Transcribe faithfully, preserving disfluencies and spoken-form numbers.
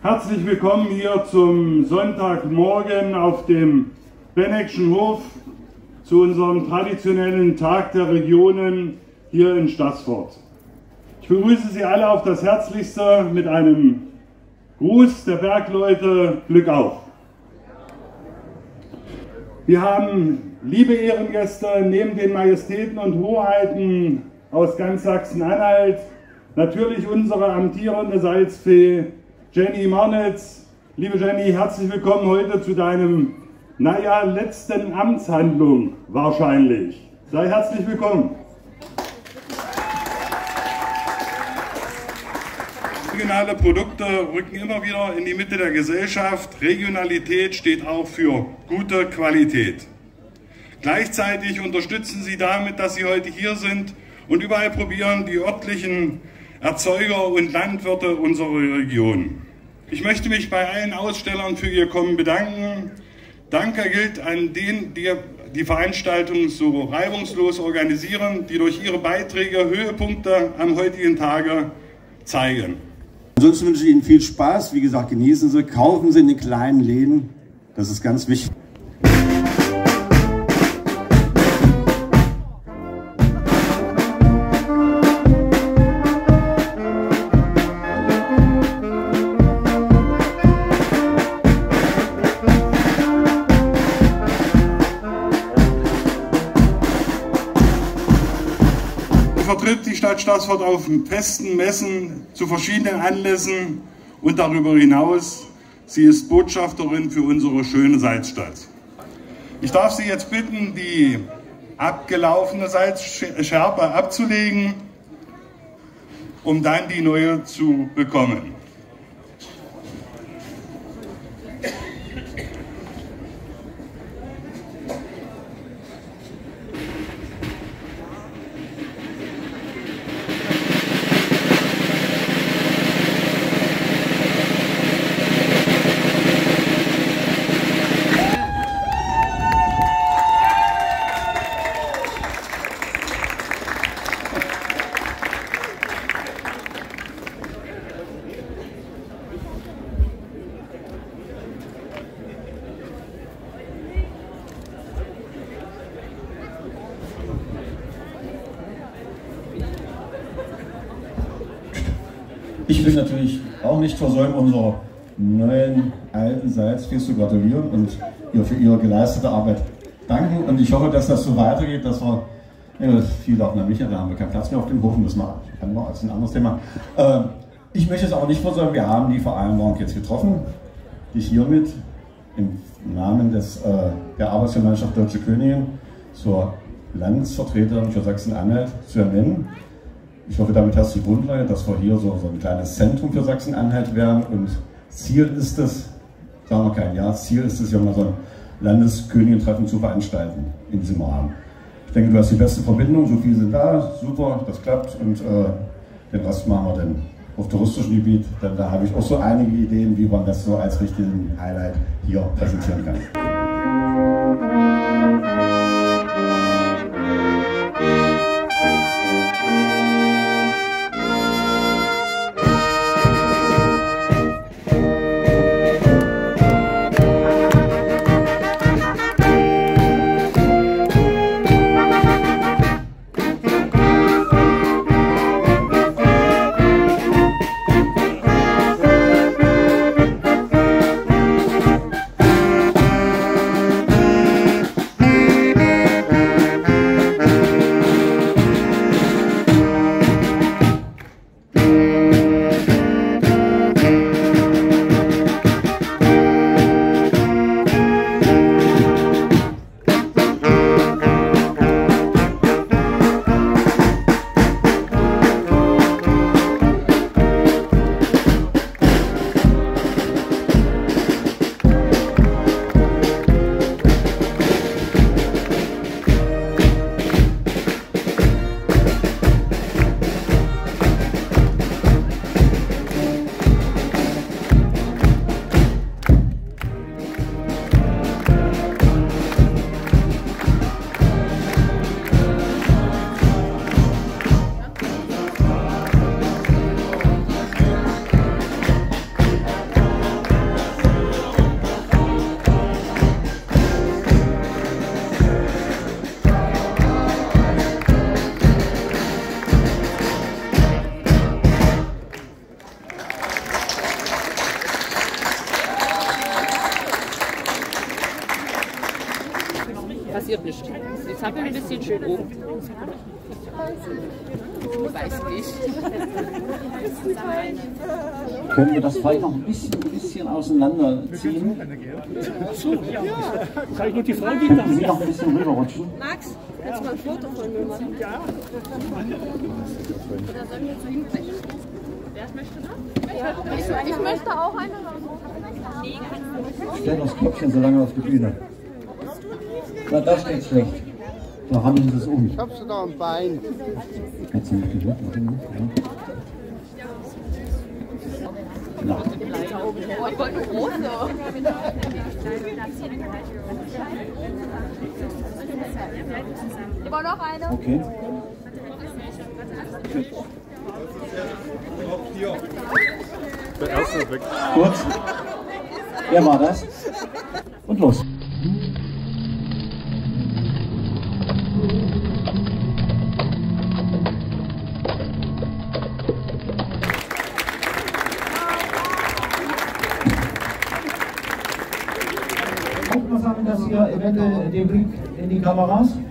Herzlich willkommen hier zum Sonntagmorgen auf dem Benneckschen Hof zu unserem traditionellen Tag der Regionen hier in Staßfurt. Ich begrüße Sie alle auf das Herzlichste mit einem Gruß der Bergleute. Glück auf! Wir haben liebe Ehrengäste neben den Majestäten und Hoheiten aus ganz Sachsen-Anhalt, natürlich unsere amtierende Salzfee Jenny Marnitz. Liebe Jenny, herzlich willkommen heute zu deinem, naja, letzten Amtshandlung wahrscheinlich. Sei herzlich willkommen. Regionale Produkte rücken immer wieder in die Mitte der Gesellschaft. Regionalität steht auch für gute Qualität. Gleichzeitig unterstützen sie damit, dass sie heute hier sind und überall probieren, die örtlichen Erzeuger und Landwirte unserer Region. Ich möchte mich bei allen Ausstellern für ihr Kommen bedanken. Danke gilt an denen, die die Veranstaltung so reibungslos organisieren, die durch ihre Beiträge Höhepunkte am heutigen Tage zeigen. Ansonsten wünsche ich Ihnen viel Spaß. Wie gesagt, genießen Sie, kaufen Sie in den kleinen Läden. Das ist ganz wichtig. Vertritt die Stadt Staßfurt auf Festen, Messen, zu verschiedenen Anlässen und darüber hinaus. Sie ist Botschafterin für unsere schöne Salzstadt. Ich darf Sie jetzt bitten, die abgelaufene Salzschärpe abzulegen, um dann die neue zu bekommen. Ich will natürlich auch nicht versäumen, unserer neuen alten Salzfee zu gratulieren und ihr für ihre geleistete Arbeit danken. Und ich hoffe, dass das so weitergeht, dass wir, ja, viele auch nach Michael, da haben wir keinen Platz mehr auf dem Hof, müssen wir, kann man, als ein anderes Thema. Äh, ich möchte es aber nicht versäumen, wir haben die Vereinbarung jetzt getroffen, die ich hiermit im Namen des, äh, der Arbeitsgemeinschaft Deutsche Königin zur Landesvertreterin für Sachsen-Anhalt zu ernennen. Ich hoffe, damit hast du die Grundlage, dass wir hier so, so ein kleines Zentrum für Sachsen-Anhalt werden. Und Ziel ist es, sagen wir kein Jahr, Ziel ist es, ja mal so ein Landeskönigin-Treffen zu veranstalten in diesem Rahmen. Ich denke, du hast die beste Verbindung, so viele sind da, super, das klappt. Und äh, den Rest machen wir dann auf touristischem Gebiet. Denn da habe ich auch so einige Ideen, wie man das so als richtigen Highlight hier präsentieren kann. passiert nichts. Jetzt haben wir ein bisschen schön oben. Ich weiß nicht. Können wir das vielleicht noch ein bisschen, ein bisschen auseinanderziehen? So, ja. Kann ich nur die Frage geben? Können Sie noch ein bisschen rüberrutschen? Max, kannst du mal ein Foto von mir machen? Ja. Oder sollen wir zu hinbrechen? Wer möchte noch? Ja. Ich, ich möchte auch eine. Stell das Köpfchen so lange auf die Bühne. Na, das steht schlecht. Da haben Sie es um. Ich hab sogar am Bein. Jetzt sind wir gehört, warte mal. Ja. Oh, ich wollte eine große. Ich wollte noch eine. Okay. Der erste ist weg. Kurz. Wer war das? Und los. Gucken wir sagen, dass ihr eventuell den Blick in die Kameras.